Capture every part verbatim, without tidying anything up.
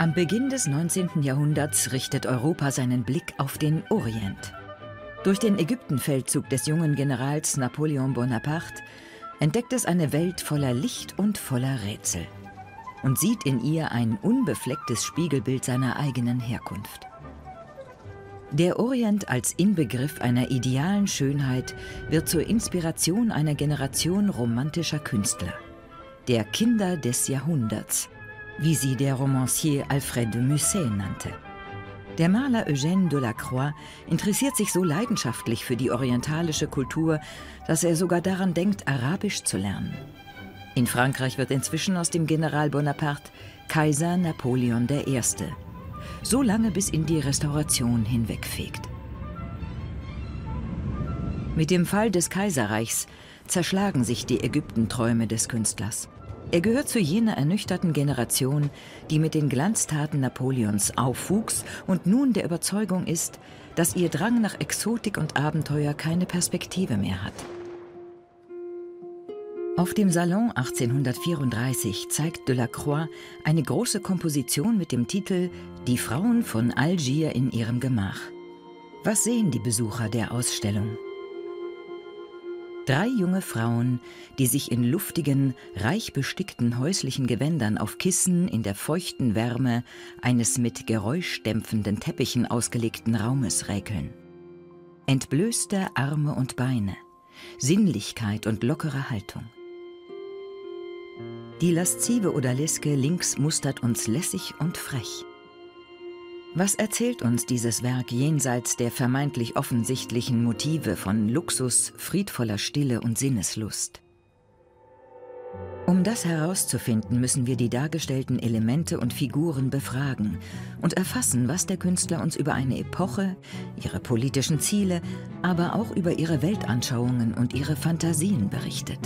Am Beginn des neunzehnten Jahrhunderts richtet Europa seinen Blick auf den Orient. Durch den Ägyptenfeldzug des jungen Generals Napoleon Bonaparte entdeckt es eine Welt voller Licht und voller Rätsel und sieht in ihr ein unbeflecktes Spiegelbild seiner eigenen Herkunft. Der Orient als Inbegriff einer idealen Schönheit wird zur Inspiration einer Generation romantischer Künstler, der Kinder des Jahrhunderts, wie sie der Romancier Alfred de Musset nannte. Der Maler Eugène Delacroix interessiert sich so leidenschaftlich für die orientalische Kultur, dass er sogar daran denkt, Arabisch zu lernen. In Frankreich wird inzwischen aus dem General Bonaparte Kaiser Napoleon der Erste, so lange bis in die Restauration hinwegfegt. Mit dem Fall des Kaiserreichs zerschlagen sich die Ägyptenträume des Künstlers. Er gehört zu jener ernüchterten Generation, die mit den Glanztaten Napoleons aufwuchs und nun der Überzeugung ist, dass ihr Drang nach Exotik und Abenteuer keine Perspektive mehr hat. Auf dem Salon achtzehnhundertvierunddreißig zeigt Delacroix eine große Komposition mit dem Titel »Die Frauen von Algier in ihrem Gemach«. Was sehen die Besucher der Ausstellung? Drei junge Frauen, die sich in luftigen, reich bestickten häuslichen Gewändern auf Kissen in der feuchten Wärme eines mit geräuschdämpfenden Teppichen ausgelegten Raumes räkeln. Entblößte Arme und Beine, Sinnlichkeit und lockere Haltung. Die laszive Odaliske links mustert uns lässig und frech. Was erzählt uns dieses Werk jenseits der vermeintlich offensichtlichen Motive von Luxus, friedvoller Stille und Sinneslust? Um das herauszufinden, müssen wir die dargestellten Elemente und Figuren befragen und erfassen, was der Künstler uns über eine Epoche, ihre politischen Ziele, aber auch über ihre Weltanschauungen und ihre Fantasien berichtet.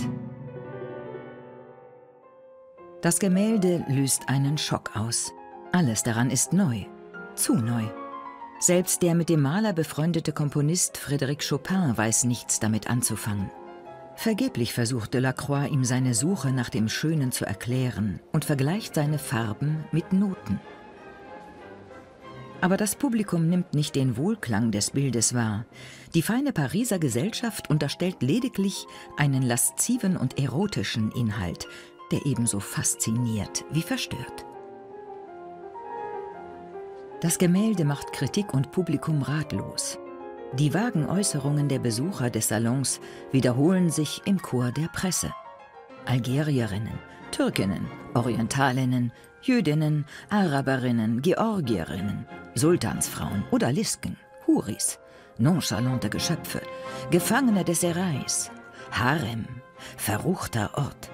Das Gemälde löst einen Schock aus. Alles daran ist neu. Zu neu. Selbst der mit dem Maler befreundete Komponist Frédéric Chopin weiß nichts damit anzufangen. Vergeblich versucht Delacroix, ihm seine Suche nach dem Schönen zu erklären und vergleicht seine Farben mit Noten. Aber das Publikum nimmt nicht den Wohlklang des Bildes wahr. Die feine Pariser Gesellschaft unterstellt lediglich einen lasziven und erotischen Inhalt, der ebenso fasziniert wie verstört. Das Gemälde macht Kritik und Publikum ratlos. Die vagen Äußerungen der Besucher des Salons wiederholen sich im Chor der Presse. Algerierinnen, Türkinnen, Orientalinnen, Jüdinnen, Araberinnen, Georgierinnen, Sultansfrauen, Odalisken, Huris, nonchalante Geschöpfe, Gefangene des Serais, Harem, verruchter Ort.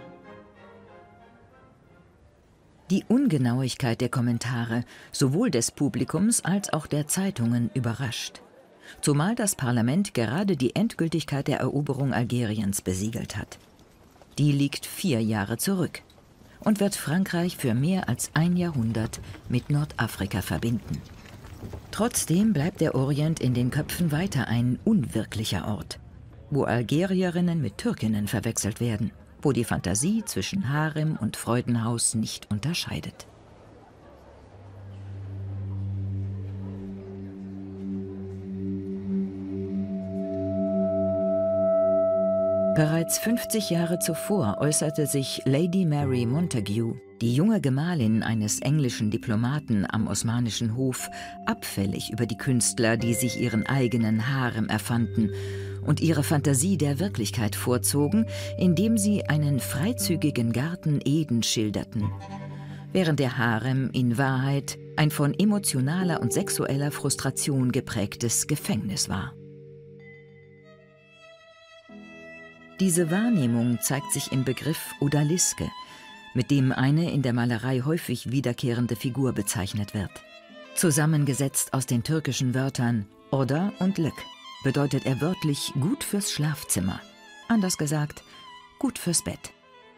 Die Ungenauigkeit der Kommentare, sowohl des Publikums als auch der Zeitungen, überrascht. Zumal das Parlament gerade die Endgültigkeit der Eroberung Algeriens besiegelt hat. Die liegt vier Jahre zurück und wird Frankreich für mehr als ein Jahrhundert mit Nordafrika verbinden. Trotzdem bleibt der Orient in den Köpfen weiter ein unwirklicher Ort, wo Algerierinnen mit Türkinnen verwechselt werden, wo die Fantasie zwischen Harem und Freudenhaus nicht unterscheidet. Bereits fünfzig Jahre zuvor äußerte sich Lady Mary Montagu, die junge Gemahlin eines englischen Diplomaten am osmanischen Hof, abfällig über die Künstler, die sich ihren eigenen Harem erfanden und ihre Fantasie der Wirklichkeit vorzogen, indem sie einen freizügigen Garten Eden schilderten, während der Harem in Wahrheit ein von emotionaler und sexueller Frustration geprägtes Gefängnis war. Diese Wahrnehmung zeigt sich im Begriff Odaliske, mit dem eine in der Malerei häufig wiederkehrende Figur bezeichnet wird. Zusammengesetzt aus den türkischen Wörtern Oda und Lök bedeutet er wörtlich gut fürs Schlafzimmer, anders gesagt, gut fürs Bett.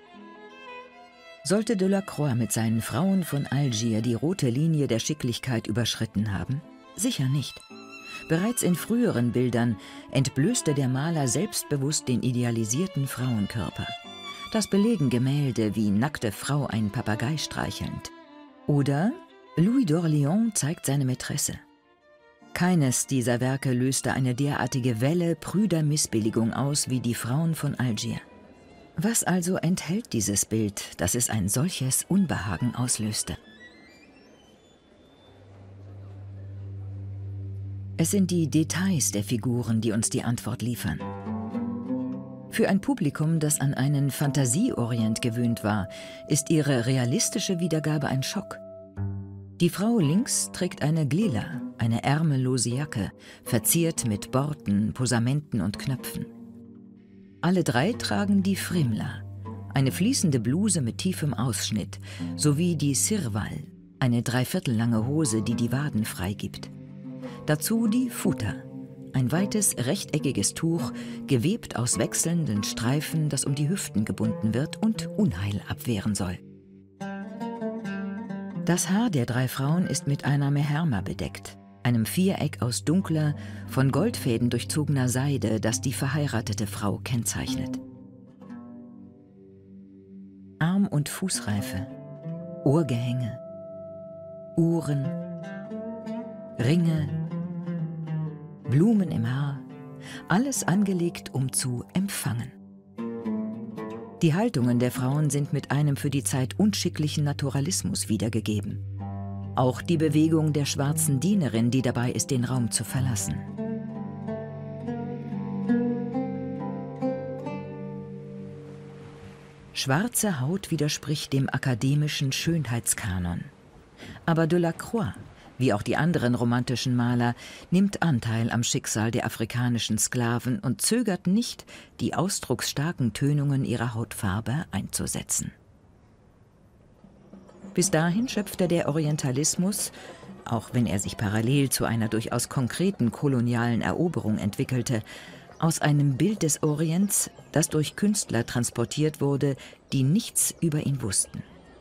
Sollte Delacroix mit seinen Frauen von Algier die rote Linie der Schicklichkeit überschritten haben? Sicher nicht. Bereits in früheren Bildern entblößte der Maler selbstbewusst den idealisierten Frauenkörper. Das belegen Gemälde wie Nackte Frau einen Papagei streichelnd oder Louis d'Orléans zeigt seine Mätresse. Keines dieser Werke löste eine derartige Welle prüder Missbilligung aus wie die Frauen von Algier. Was also enthält dieses Bild, dass es ein solches Unbehagen auslöste? Es sind die Details der Figuren, die uns die Antwort liefern. Für ein Publikum, das an einen Fantasieorient gewöhnt war, ist ihre realistische Wiedergabe ein Schock. Die Frau links trägt eine Glila, eine ärmellose Jacke, verziert mit Borten, Posamenten und Knöpfen. Alle drei tragen die Frimla, eine fließende Bluse mit tiefem Ausschnitt, sowie die Sirwal, eine dreiviertellange Hose, die die Waden freigibt. Dazu die Futa, ein weites, rechteckiges Tuch, gewebt aus wechselnden Streifen, das um die Hüften gebunden wird und Unheil abwehren soll. Das Haar der drei Frauen ist mit einer Meherma bedeckt, einem Viereck aus dunkler, von Goldfäden durchzogener Seide, das die verheiratete Frau kennzeichnet. Arm- und Fußreife, Ohrgehänge, Uhren, Ringe, Blumen im Haar, alles angelegt, um zu empfangen. Die Haltungen der Frauen sind mit einem für die Zeit unschicklichen Naturalismus wiedergegeben. Auch die Bewegung der schwarzen Dienerin, die dabei ist, den Raum zu verlassen. Schwarze Haut widerspricht dem akademischen Schönheitskanon. Aber Delacroix, wie auch die anderen romantischen Maler, nimmt Anteil am Schicksal der afrikanischen Sklaven und zögert nicht, die ausdrucksstarken Tönungen ihrer Hautfarbe einzusetzen. Bis dahin schöpfte der Orientalismus, auch wenn er sich parallel zu einer durchaus konkreten kolonialen Eroberung entwickelte, aus einem Bild des Orients, das durch Künstler transportiert wurde, die nichts über ihn wussten.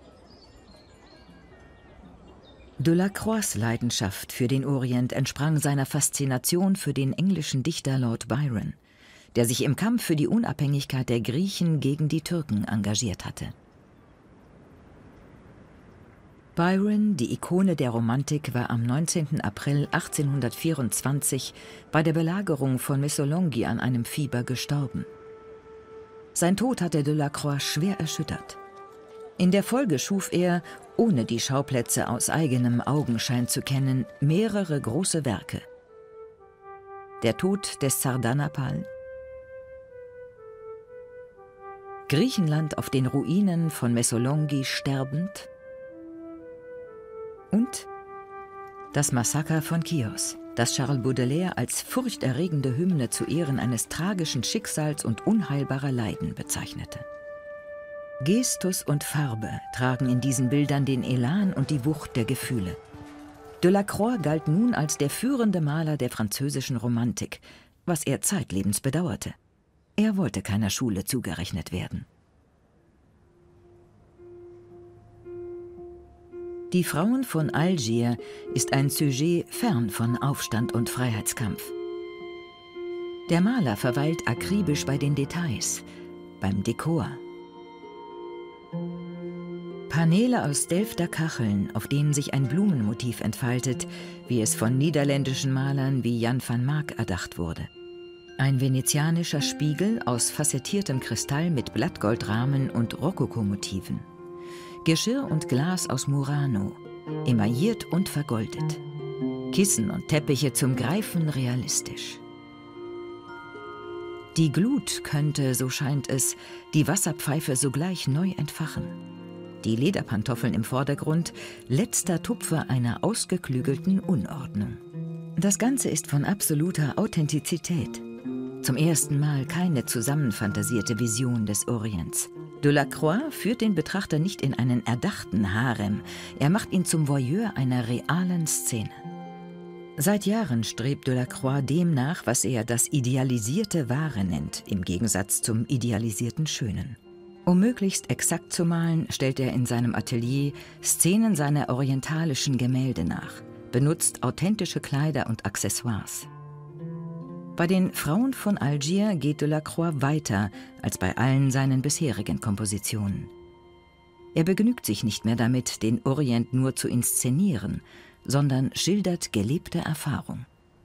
Delacroix' Leidenschaft für den Orient entsprang seiner Faszination für den englischen Dichter Lord Byron, der sich im Kampf für die Unabhängigkeit der Griechen gegen die Türken engagiert hatte. Byron, die Ikone der Romantik, war am neunzehnten April achtzehnhundertvierundzwanzig bei der Belagerung von Missolonghi an einem Fieber gestorben. Sein Tod hatte Delacroix schwer erschüttert. In der Folge schuf er, ohne die Schauplätze aus eigenem Augenschein zu kennen, mehrere große Werke. Der Tod des Sardanapal, Griechenland auf den Ruinen von Missolonghi sterbend und das Massaker von Chios, das Charles Baudelaire als furchterregende Hymne zu Ehren eines tragischen Schicksals und unheilbarer Leiden bezeichnete. Gestus und Farbe tragen in diesen Bildern den Elan und die Wucht der Gefühle. Delacroix galt nun als der führende Maler der französischen Romantik, was er zeitlebens bedauerte. Er wollte keiner Schule zugerechnet werden. Die Frauen von Algier ist ein Sujet fern von Aufstand und Freiheitskampf. Der Maler verweilt akribisch bei den Details, beim Dekor. Paneele aus Delfter Kacheln, auf denen sich ein Blumenmotiv entfaltet, wie es von niederländischen Malern wie Jan van Maak erdacht wurde. Ein venezianischer Spiegel aus facettiertem Kristall mit Blattgoldrahmen und Rokokomotiven. Geschirr und Glas aus Murano, emailliert und vergoldet. Kissen und Teppiche zum Greifen realistisch. Die Glut könnte, so scheint es, die Wasserpfeife sogleich neu entfachen. Die Lederpantoffeln im Vordergrund, letzter Tupfer einer ausgeklügelten Unordnung. Das Ganze ist von absoluter Authentizität. Zum ersten Mal keine zusammenfantasierte Vision des Orients. Delacroix führt den Betrachter nicht in einen erdachten Harem, er macht ihn zum Voyeur einer realen Szene. Seit Jahren strebt Delacroix dem nach, was er das idealisierte Wahre nennt, im Gegensatz zum idealisierten Schönen. Um möglichst exakt zu malen, stellt er in seinem Atelier Szenen seiner orientalischen Gemälde nach, benutzt authentische Kleider und Accessoires. Bei den Frauen von Algier geht Delacroix weiter als bei allen seinen bisherigen Kompositionen. Er begnügt sich nicht mehr damit, den Orient nur zu inszenieren, sondern schildert gelebte Erfahrung.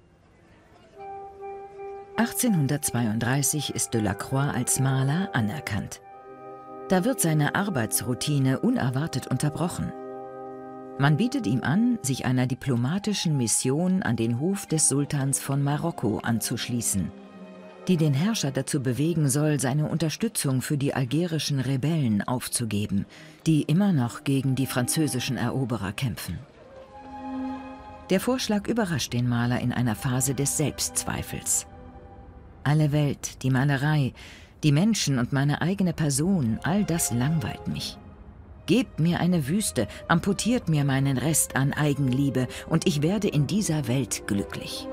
achtzehnhundertzweiunddreißig ist Delacroix als Maler anerkannt. Da wird seine Arbeitsroutine unerwartet unterbrochen. Man bietet ihm an, sich einer diplomatischen Mission an den Hof des Sultans von Marokko anzuschließen, die den Herrscher dazu bewegen soll, seine Unterstützung für die algerischen Rebellen aufzugeben, die immer noch gegen die französischen Eroberer kämpfen. Der Vorschlag überrascht den Maler in einer Phase des Selbstzweifels. Alle Welt, die Malerei, die Menschen und meine eigene Person, all das langweilt mich. Gebt mir eine Wüste, amputiert mir meinen Rest an Eigenliebe und ich werde in dieser Welt glücklich.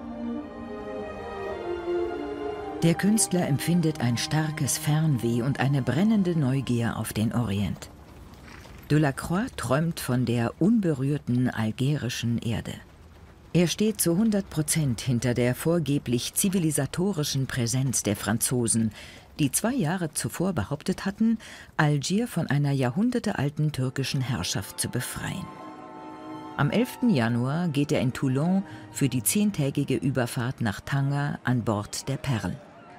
Der Künstler empfindet ein starkes Fernweh und eine brennende Neugier auf den Orient. Delacroix träumt von der unberührten algerischen Erde. Er steht zu hundert Prozent hinter der vorgeblich zivilisatorischen Präsenz der Franzosen, die zwei Jahre zuvor behauptet hatten, Algier von einer jahrhundertealten türkischen Herrschaft zu befreien. Am elften Januar geht er in Toulon für die zehntägige Überfahrt nach Tanger an Bord der Perle.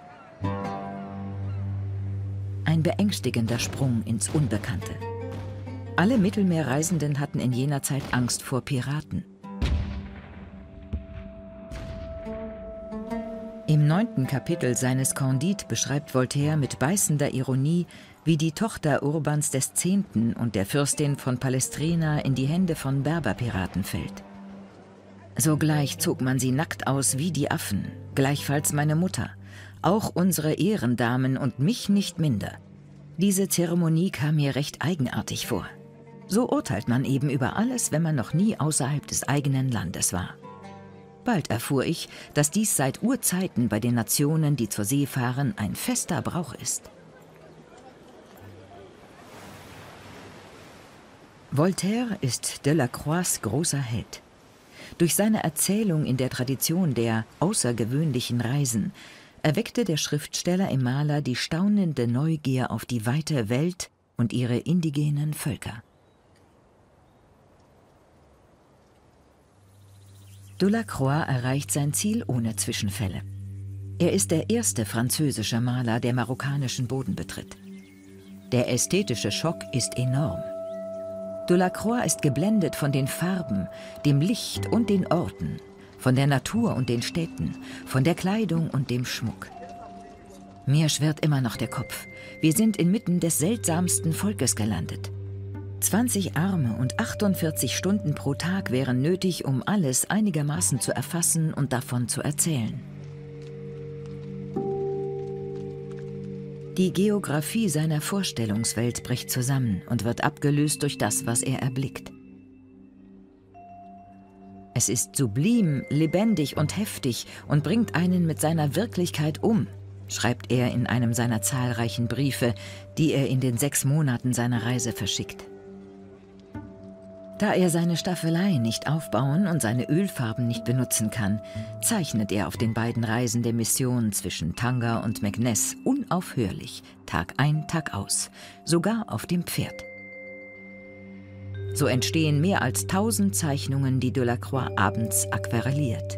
Ein beängstigender Sprung ins Unbekannte. Alle Mittelmeerreisenden hatten in jener Zeit Angst vor Piraten. Im neunten Kapitel seines Candide beschreibt Voltaire mit beißender Ironie, wie die Tochter Urbans des Zehnten und der Fürstin von Palestrina in die Hände von Berberpiraten fällt. Sogleich zog man sie nackt aus wie die Affen, gleichfalls meine Mutter, auch unsere Ehrendamen und mich nicht minder. Diese Zeremonie kam mir recht eigenartig vor. So urteilt man eben über alles, wenn man noch nie außerhalb des eigenen Landes war. Bald erfuhr ich, dass dies seit Urzeiten bei den Nationen, die zur See fahren, ein fester Brauch ist. Voltaire ist Delacroix' großer Held. Durch seine Erzählung in der Tradition der außergewöhnlichen Reisen erweckte der Schriftsteller im Maler die staunende Neugier auf die weite Welt und ihre indigenen Völker. Delacroix erreicht sein Ziel ohne Zwischenfälle. Er ist der erste französische Maler, der marokkanischen Boden betritt. Der ästhetische Schock ist enorm. Delacroix ist geblendet von den Farben, dem Licht und den Orten, von der Natur und den Städten, von der Kleidung und dem Schmuck. Mir schwirrt immer noch der Kopf. Wir sind inmitten des seltsamsten Volkes gelandet. zwanzig Arme und achtundvierzig Stunden pro Tag wären nötig, um alles einigermaßen zu erfassen und davon zu erzählen. Die Geografie seiner Vorstellungswelt bricht zusammen und wird abgelöst durch das, was er erblickt. Es ist sublim, lebendig und heftig und bringt einen mit seiner Wirklichkeit um, schreibt er in einem seiner zahlreichen Briefe, die er in den sechs Monaten seiner Reise verschickt. Da er seine Staffelei nicht aufbauen und seine Ölfarben nicht benutzen kann, zeichnet er auf den beiden Reisen der Mission zwischen Tanger und Meknès unaufhörlich, Tag ein, Tag aus, sogar auf dem Pferd. So entstehen mehr als tausend Zeichnungen, die Delacroix abends aquarelliert.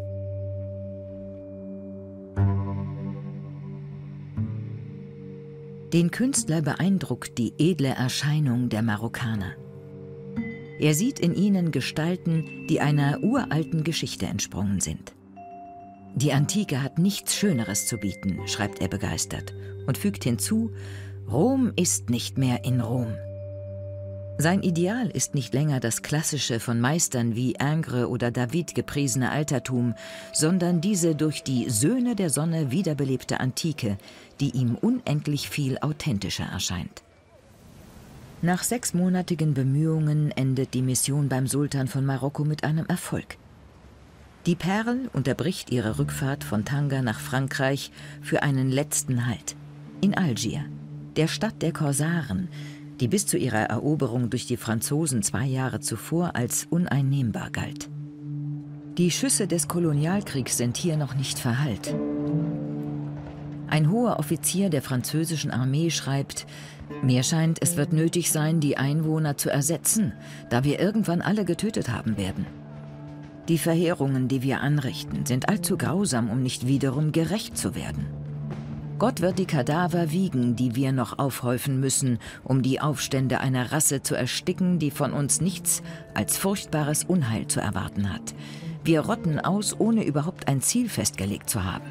Den Künstler beeindruckt die edle Erscheinung der Marokkaner. Er sieht in ihnen Gestalten, die einer uralten Geschichte entsprungen sind. Die Antike hat nichts Schöneres zu bieten, schreibt er begeistert und fügt hinzu, Rom ist nicht mehr in Rom. Sein Ideal ist nicht länger das klassische, von Meistern wie Ingres oder David gepriesene Altertum, sondern diese durch die Söhne der Sonne wiederbelebte Antike, die ihm unendlich viel authentischer erscheint. Nach sechsmonatigen Bemühungen endet die Mission beim Sultan von Marokko mit einem Erfolg. Die Perle unterbricht ihre Rückfahrt von Tanger nach Frankreich für einen letzten Halt. In Algier, der Stadt der Korsaren, die bis zu ihrer Eroberung durch die Franzosen zwei Jahre zuvor als uneinnehmbar galt. Die Schüsse des Kolonialkriegs sind hier noch nicht verhallt. Ein hoher Offizier der französischen Armee schreibt: Mir scheint, es wird nötig sein, die Einwohner zu ersetzen, da wir irgendwann alle getötet haben werden. Die Verheerungen, die wir anrichten, sind allzu grausam, um nicht wiederum gerecht zu werden. Gott wird die Kadaver wiegen, die wir noch aufhäufen müssen, um die Aufstände einer Rasse zu ersticken, die von uns nichts als furchtbares Unheil zu erwarten hat. Wir rotten aus, ohne überhaupt ein Ziel festgelegt zu haben.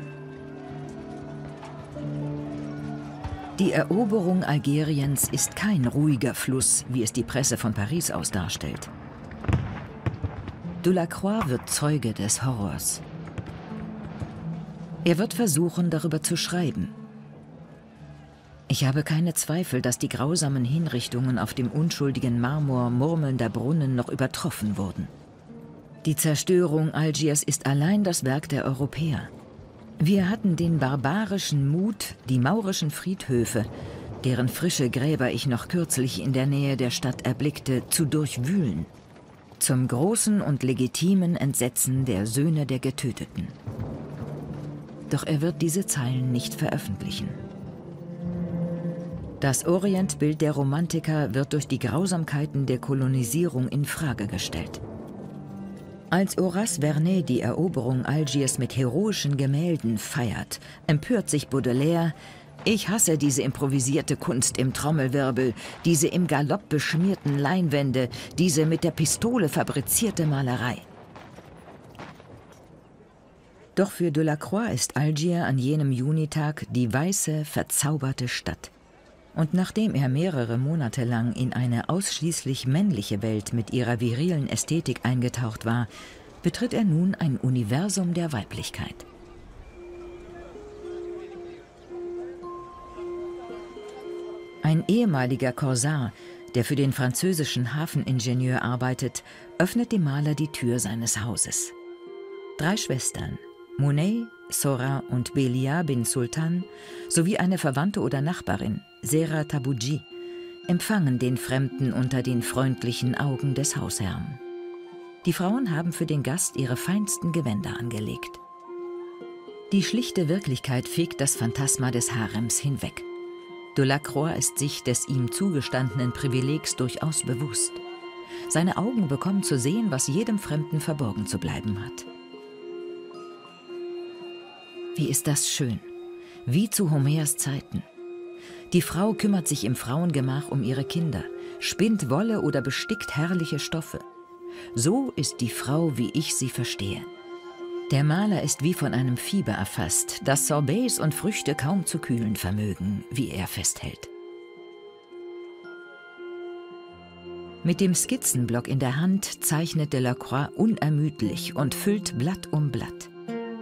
Die Eroberung Algeriens ist kein ruhiger Fluss, wie es die Presse von Paris aus darstellt. Delacroix wird Zeuge des Horrors. Er wird versuchen, darüber zu schreiben. Ich habe keine Zweifel, dass die grausamen Hinrichtungen auf dem unschuldigen Marmor murmelnder Brunnen noch übertroffen wurden. Die Zerstörung Algiers ist allein das Werk der Europäer. Wir hatten den barbarischen Mut, die maurischen Friedhöfe, deren frische Gräber ich noch kürzlich in der Nähe der Stadt erblickte, zu durchwühlen. Zum großen und legitimen Entsetzen der Söhne der Getöteten. Doch er wird diese Zeilen nicht veröffentlichen. Das Orientbild der Romantiker wird durch die Grausamkeiten der Kolonisierung in Frage gestellt. Als Horace Vernet die Eroberung Algiers mit heroischen Gemälden feiert, empört sich Baudelaire: Ich hasse diese improvisierte Kunst im Trommelwirbel, diese im Galopp beschmierten Leinwände, diese mit der Pistole fabrizierte Malerei. Doch für Delacroix ist Algier an jenem Junitag die weiße, verzauberte Stadt. Und nachdem er mehrere Monate lang in eine ausschließlich männliche Welt mit ihrer virilen Ästhetik eingetaucht war, betritt er nun ein Universum der Weiblichkeit. Ein ehemaliger Korsar, der für den französischen Hafeningenieur arbeitet, öffnet dem Maler die Tür seines Hauses. Drei Schwestern, Monet, Sora und Belia bin Sultan, sowie eine Verwandte oder Nachbarin, Sera Tabouji, empfangen den Fremden unter den freundlichen Augen des Hausherrn. Die Frauen haben für den Gast ihre feinsten Gewänder angelegt. Die schlichte Wirklichkeit fegt das Phantasma des Harems hinweg. Delacroix ist sich des ihm zugestandenen Privilegs durchaus bewusst. Seine Augen bekommen zu sehen, was jedem Fremden verborgen zu bleiben hat. Wie ist das schön, wie zu Homers Zeiten. Die Frau kümmert sich im Frauengemach um ihre Kinder, spinnt Wolle oder bestickt herrliche Stoffe. So ist die Frau, wie ich sie verstehe. Der Maler ist wie von einem Fieber erfasst, das Sorbets und Früchte kaum zu kühlen vermögen, wie er festhält. Mit dem Skizzenblock in der Hand zeichnet Delacroix unermüdlich und füllt Blatt um Blatt.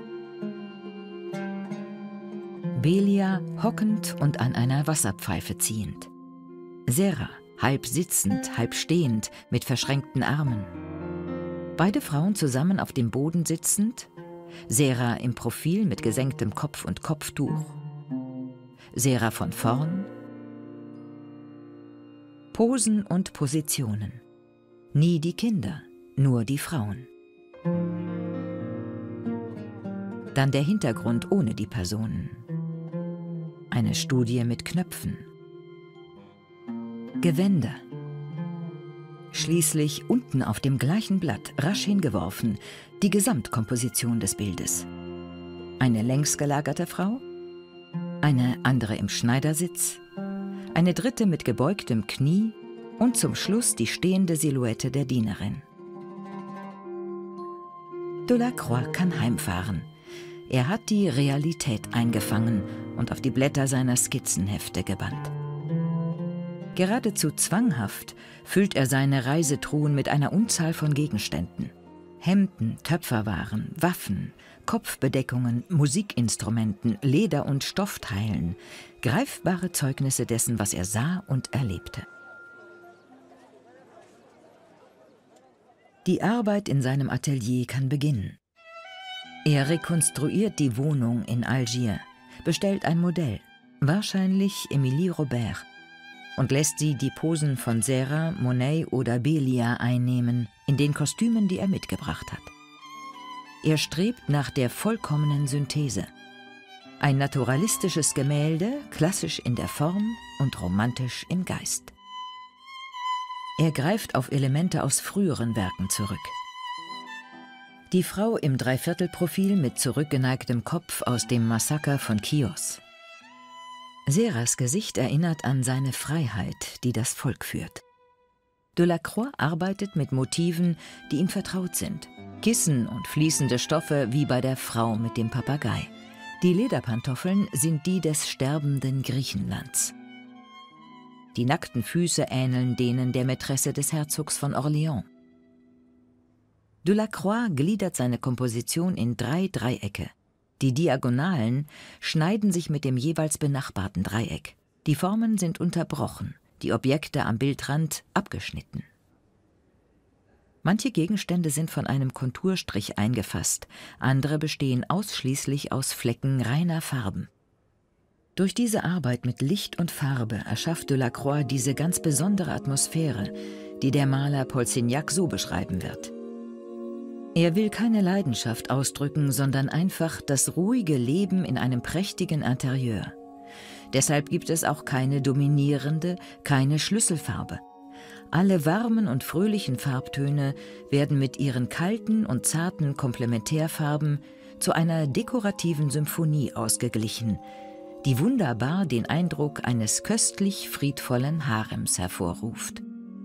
Belia hockend und an einer Wasserpfeife ziehend. Sera halb sitzend, halb stehend, mit verschränkten Armen. Beide Frauen zusammen auf dem Boden sitzend, Sera im Profil mit gesenktem Kopf und Kopftuch, Sera von vorn. Posen und Positionen. Nie die Kinder, nur die Frauen. Dann der Hintergrund ohne die Personen. Eine Studie mit Knöpfen. Gewänder. Schließlich unten auf dem gleichen Blatt, rasch hingeworfen, die Gesamtkomposition des Bildes. Eine längs gelagerte Frau, eine andere im Schneidersitz, eine dritte mit gebeugtem Knie und zum Schluss die stehende Silhouette der Dienerin. Delacroix kann heimfahren. Er hat die Realität eingefangen und auf die Blätter seiner Skizzenhefte gebannt. Geradezu zwanghaft füllt er seine Reisetruhen mit einer Unzahl von Gegenständen. Hemden, Töpferwaren, Waffen, Kopfbedeckungen, Musikinstrumenten, Leder- und Stoffteilen, greifbare Zeugnisse dessen, was er sah und erlebte. Die Arbeit in seinem Atelier kann beginnen. Er rekonstruiert die Wohnung in Algier, bestellt ein Modell, wahrscheinlich Emilie Robert, und lässt sie die Posen von Sera, Monet oder Belia einnehmen, in den Kostümen, die er mitgebracht hat. Er strebt nach der vollkommenen Synthese. Ein naturalistisches Gemälde, klassisch in der Form und romantisch im Geist. Er greift auf Elemente aus früheren Werken zurück. Die Frau im Dreiviertelprofil mit zurückgeneigtem Kopf aus dem Massaker von Chios. Serras Gesicht erinnert an seine Freiheit, die das Volk führt. Delacroix arbeitet mit Motiven, die ihm vertraut sind. Kissen und fließende Stoffe wie bei der Frau mit dem Papagei. Die Lederpantoffeln sind die des sterbenden Griechenlands. Die nackten Füße ähneln denen der Mätresse des Herzogs von Orléans. Delacroix gliedert seine Komposition in drei Dreiecke. Die Diagonalen schneiden sich mit dem jeweils benachbarten Dreieck. Die Formen sind unterbrochen, die Objekte am Bildrand abgeschnitten. Manche Gegenstände sind von einem Konturstrich eingefasst, andere bestehen ausschließlich aus Flecken reiner Farben. Durch diese Arbeit mit Licht und Farbe erschafft Delacroix diese ganz besondere Atmosphäre, die der Maler Paul Signac so beschreiben wird. Er will keine Leidenschaft ausdrücken, sondern einfach das ruhige Leben in einem prächtigen Interieur. Deshalb gibt es auch keine dominierende, keine Schlüsselfarbe. Alle warmen und fröhlichen Farbtöne werden mit ihren kalten und zarten Komplementärfarben zu einer dekorativen Symphonie ausgeglichen, die wunderbar den Eindruck eines köstlich friedvollen Harems hervorruft.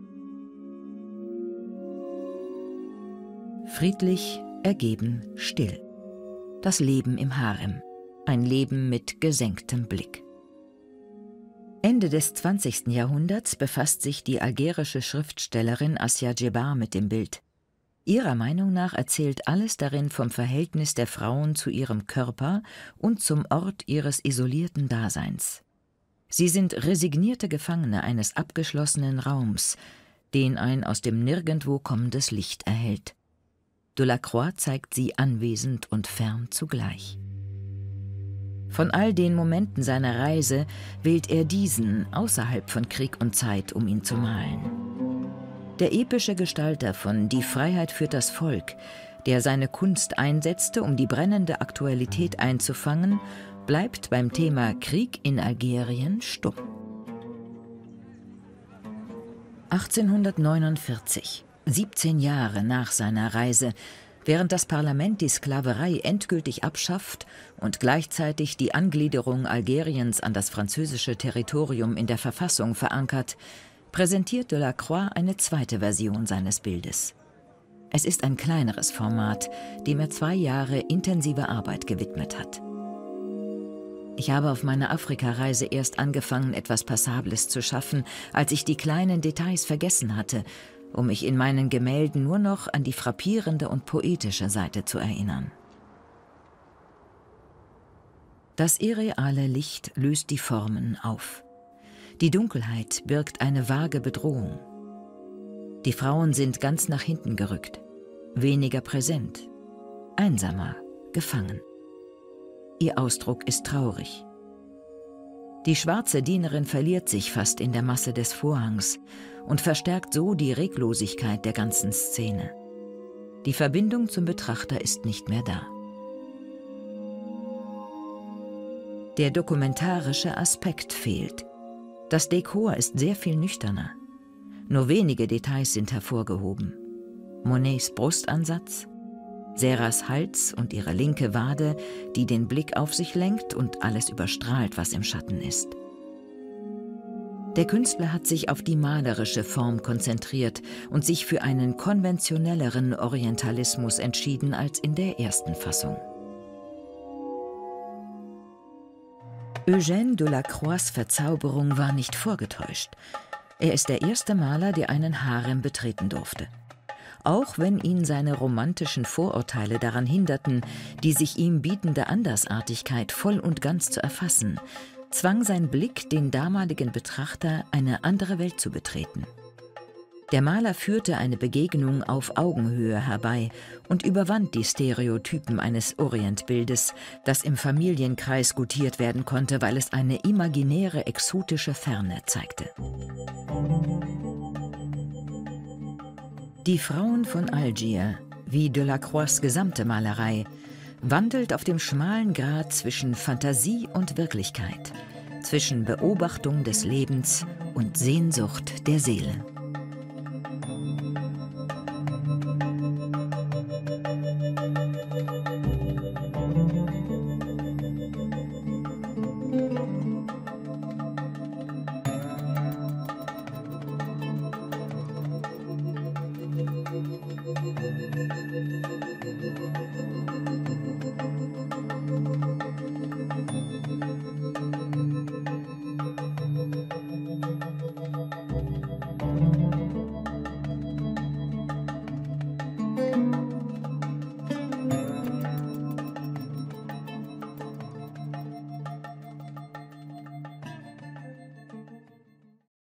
Friedlich, ergeben, still. Das Leben im Harem. Ein Leben mit gesenktem Blick. Ende des zwanzigsten Jahrhunderts befasst sich die algerische Schriftstellerin Assia Djebar mit dem Bild. Ihrer Meinung nach erzählt alles darin vom Verhältnis der Frauen zu ihrem Körper und zum Ort ihres isolierten Daseins. Sie sind resignierte Gefangene eines abgeschlossenen Raums, den ein aus dem Nirgendwo kommendes Licht erhält. Delacroix zeigt sie anwesend und fern zugleich. Von all den Momenten seiner Reise wählt er diesen außerhalb von Krieg und Zeit, um ihn zu malen. Der epische Gestalter von Die Freiheit führt das Volk, der seine Kunst einsetzte, um die brennende Aktualität einzufangen, bleibt beim Thema Krieg in Algerien stumm. achtzehnhundertneunundvierzig, siebzehn Jahre nach seiner Reise, während das Parlament die Sklaverei endgültig abschafft und gleichzeitig die Angliederung Algeriens an das französische Territorium in der Verfassung verankert, präsentiert Delacroix eine zweite Version seines Bildes. Es ist ein kleineres Format, dem er zwei Jahre intensive Arbeit gewidmet hat. Ich habe auf meiner Afrikareise erst angefangen, etwas Passables zu schaffen, als ich die kleinen Details vergessen hatte, um mich in meinen Gemälden nur noch an die frappierende und poetische Seite zu erinnern. Das irreale Licht löst die Formen auf. Die Dunkelheit birgt eine vage Bedrohung. Die Frauen sind ganz nach hinten gerückt, weniger präsent, einsamer, gefangen. Ihr Ausdruck ist traurig. Die schwarze Dienerin verliert sich fast in der Masse des Vorhangs und verstärkt so die Reglosigkeit der ganzen Szene. Die Verbindung zum Betrachter ist nicht mehr da. Der dokumentarische Aspekt fehlt. Das Dekor ist sehr viel nüchterner. Nur wenige Details sind hervorgehoben. Monets Brustansatz, Serras Hals und ihre linke Wade, die den Blick auf sich lenkt und alles überstrahlt, was im Schatten ist. Der Künstler hat sich auf die malerische Form konzentriert und sich für einen konventionelleren Orientalismus entschieden als in der ersten Fassung. Eugène Delacroix' Verzauberung war nicht vorgetäuscht. Er ist der erste Maler, der einen Harem betreten durfte. Auch wenn ihn seine romantischen Vorurteile daran hinderten, die sich ihm bietende Andersartigkeit voll und ganz zu erfassen, zwang sein Blick den damaligen Betrachter, eine andere Welt zu betreten. Der Maler führte eine Begegnung auf Augenhöhe herbei und überwand die Stereotypen eines Orientbildes, das im Familienkreis gutiert werden konnte, weil es eine imaginäre, exotische Ferne zeigte. Die Frauen von Algier, wie Delacroix' gesamte Malerei, wandelt auf dem schmalen Grat zwischen Fantasie und Wirklichkeit, zwischen Beobachtung des Lebens und Sehnsucht der Seele.